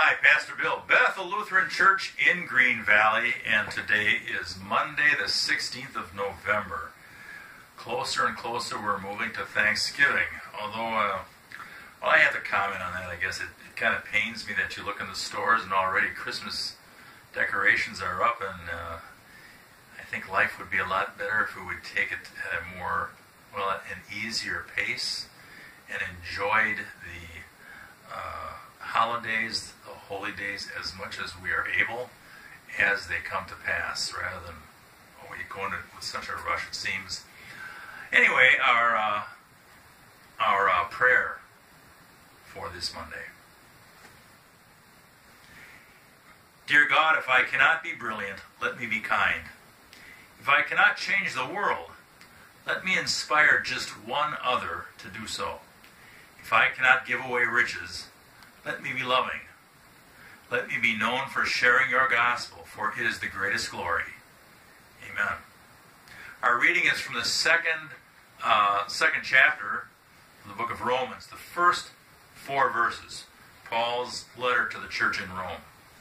Hi, Pastor Bill, Bethel Lutheran Church in Green Valley, and today is Monday, the 16th of November. Closer and closer we're moving to Thanksgiving, although, I have to comment on that. I guess it kind of pains me that you look in the stores and already Christmas decorations are up, and I think life would be a lot better if we would take it at a more, an easier pace and enjoyed the holidays, the holy days, as much as we are able as they come to pass, rather than going with such a rush, it seems. Anyway, our prayer for this Monday. Dear God, if I cannot be brilliant, let me be kind. If I cannot change the world, let me inspire just one other to do so. If I cannot give away riches, let me be loving. Let me be known for sharing your gospel, for it is the greatest glory. Amen. Our reading is from the second chapter of the book of Romans, the first 4 verses, Paul's letter to the church in Rome.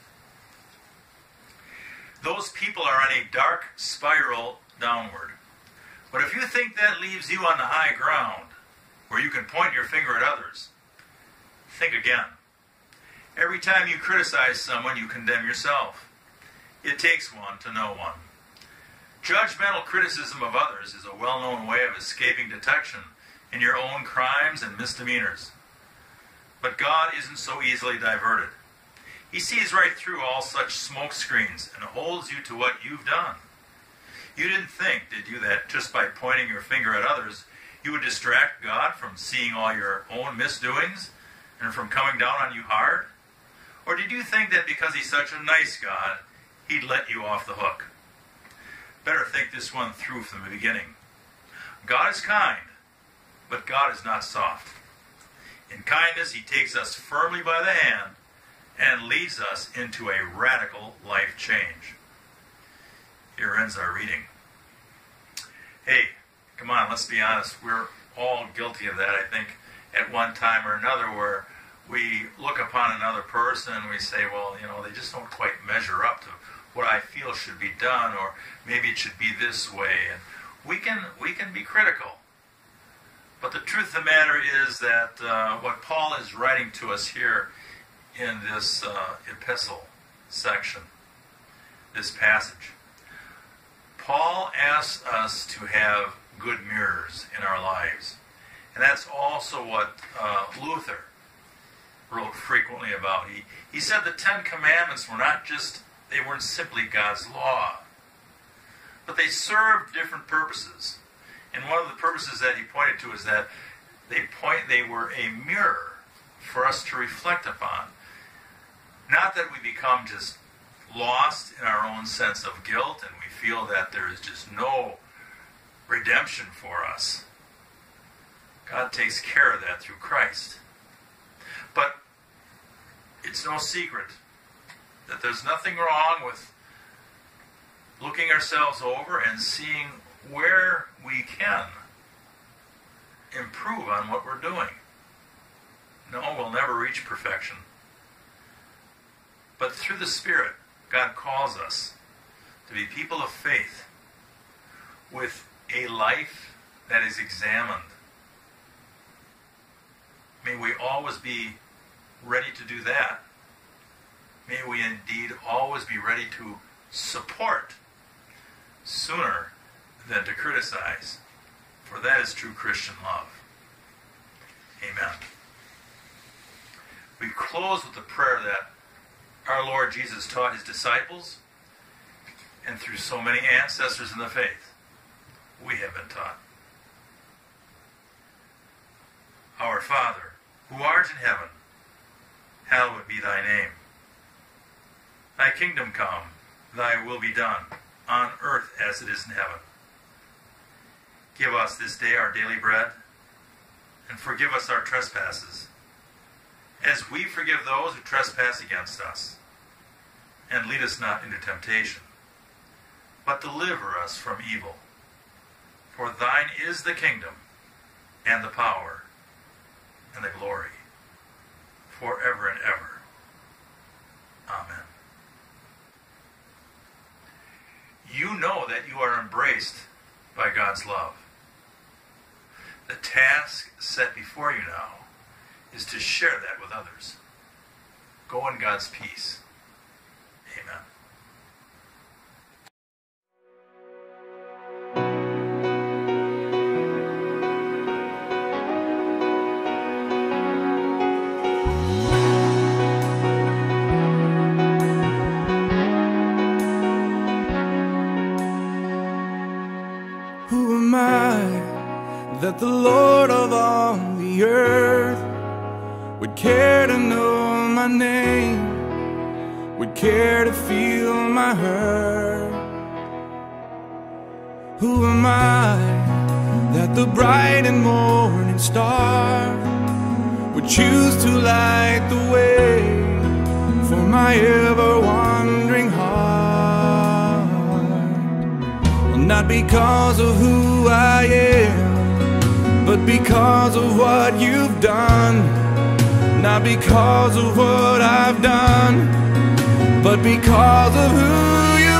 Those people are on a dark spiral downward. But if you think that leaves you on the high ground, where you can point your finger at others, think again. Every time you criticize someone, you condemn yourself. It takes one to know one. Judgmental criticism of others is a well-known way of escaping detection in your own crimes and misdemeanors. But God isn't so easily diverted. He sees right through all such smoke screens and holds you to what you've done. You didn't think, did you, that just by pointing your finger at others, you would distract God from seeing all your own misdoings and from coming down on you hard? Or did you think that because he's such a nice God, he'd let you off the hook? Better think this one through from the beginning. God is kind, but God is not soft. In kindness, he takes us firmly by the hand and leads us into a radical life change. Here ends our reading. Hey, come on, let's be honest. We're all guilty of that, I think, at one time or another, where we look upon another person and we say, well, they just don't quite measure up to what I feel should be done, or maybe it should be this way. And we can be critical. But the truth of the matter is that what Paul is writing to us here in this epistle section, this passage, Paul asks us to have good mirrors in our lives. And that's also what Luther wrote frequently about. He said the 10 Commandments weren't simply God's law, but they served different purposes. And one of the purposes that he pointed to is that they were a mirror for us to reflect upon. Not that we become just lost in our own sense of guilt and we feel that there is just no redemption for us. God takes care of that through Christ. But it's no secret that there's nothing wrong with looking ourselves over and seeing where we can improve on what we're doing. No, we'll never reach perfection. But through the Spirit, God calls us to be people of faith with a life that is examined. May we always be ready to do that. May we indeed always be ready to support sooner than to criticize, for that is true Christian love. Amen. We close with the prayer that our Lord Jesus taught his disciples, and through so many ancestors in the faith, we have been taught. Our Father, who art in heaven, hallowed be thy name. Thy kingdom come, thy will be done, on earth as it is in heaven. Give us this day our daily bread, and forgive us our trespasses, as we forgive those who trespass against us. And lead us not into temptation, but deliver us from evil. For thine is the kingdom, and the power, and the glory, forever and ever. know that you are embraced by God's love. The task set before you now is to share that with others. Go in God's peace. Amen. Who am I that the Lord of all the earth would care to know my name, would care to feel my hurt? Who am I that the bright and morning star would choose to light the way for my ever-wandering heart? Not because of who I am, but because of what you've done. Not because of what I've done, but because of who you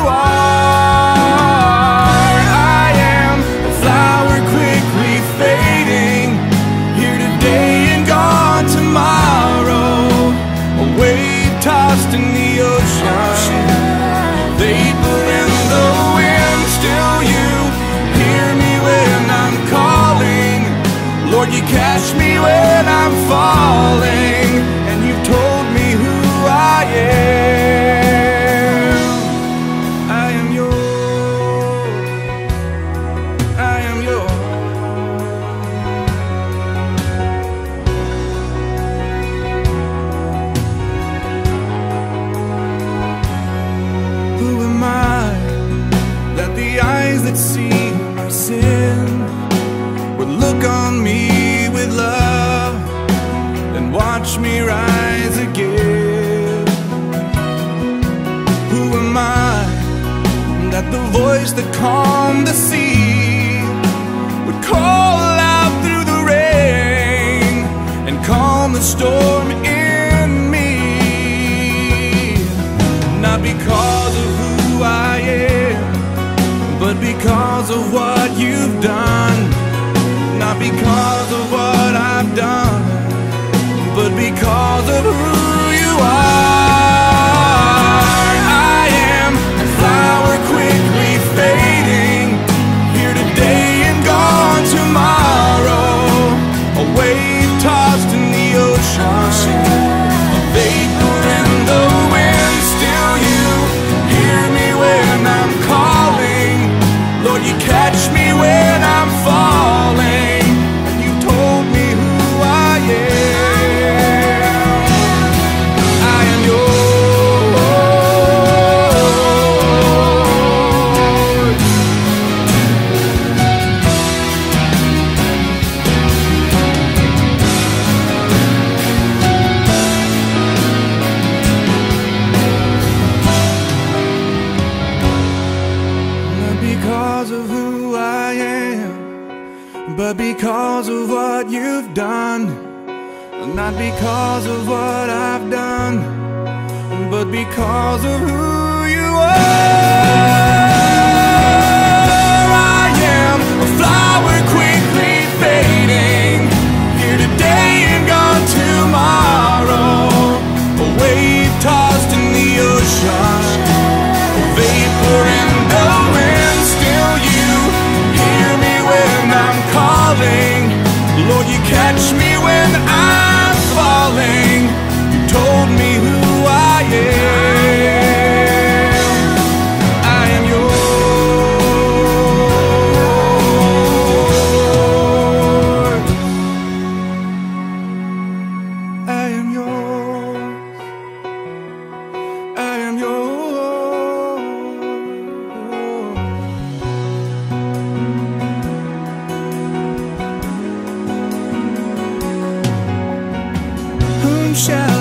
are. I am a flower quickly fading, here today and gone tomorrow, a wave tossed in the ocean, vapor in the wind. Still you hear me when I'm calling, Lord, you catch me when I'm falling, and you've told me who I am. I am yours, I am yours. Who am I that the eyes that see my sin would look on me with love and watch me rise again? Who am I that the voice that calmed the sea would call out through the rain and calm the storm in me? Not because of who I am, but because of what you've done. Not because of what I've done, but because of who you are. I am a flower quickly fading, here today and gone tomorrow, a wave tossed in the ocean, a vapor in the wind. Still you hear me when I'm calling, Lord, you catch me when I'm falling, and you told me who I am. I am because of who I am, but because of what you've done. Not because of what I've done, but because of who you are. I am a flower quickly fading, here today and gone tomorrow, a wave tossed in the ocean, a vapor in the wind. Still you hear me when I'm calling, Lord, you catch me when I'm falling. You told me who I am. I am yours. I am yours. I am yours. Whom shall